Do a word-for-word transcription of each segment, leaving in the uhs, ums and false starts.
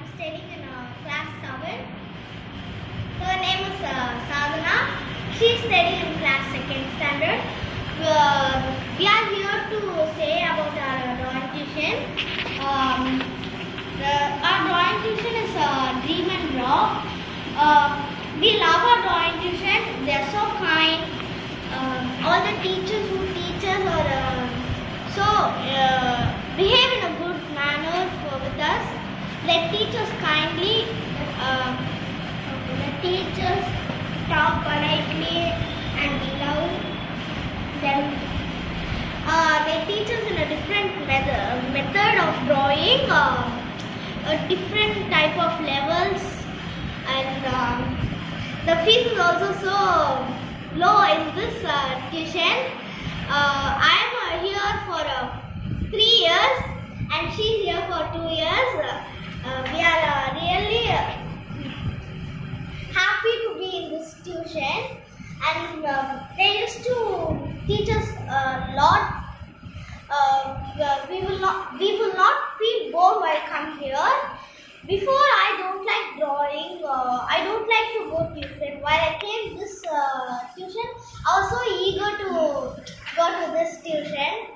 I'm studying in uh, class seven. Her name is uh, Sadhana. She is studying in class second standard. Uh, we are here to say about our drawing tuition. Um, the, our drawing tuition is uh, Dream and Draw. Uh, we love our drawing tuition. They are so kind. Um, all the teachers who teach us are uh, so uh, behave in a good manner for, with us. They teach us kindly. Uh, the teachers talk politely and we love them. Uh, they teach us in a different method, method of drawing, uh, a different type of levels, and um, the fees is also so low in this uh, tuition. Uh, I am uh, here for uh, three years and she is here for two years. Uh, uh, we are uh, really uh, happy to be in this tuition, and uh, they used to teach us a lot. Uh, we will not we will not feel bored while come here. Before, I don't like drawing. Uh, I don't like to go tuition. While I came this uh, tuition, I was so eager to go to this tuition,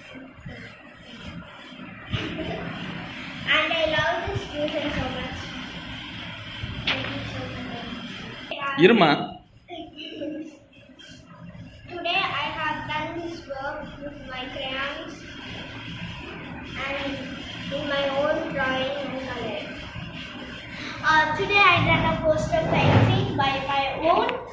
and I love this tuition so much. Thank you so much. Irma. Today I have done this work with my crayons and in my own drawing and color. Uh, today I done a poster painting by my own.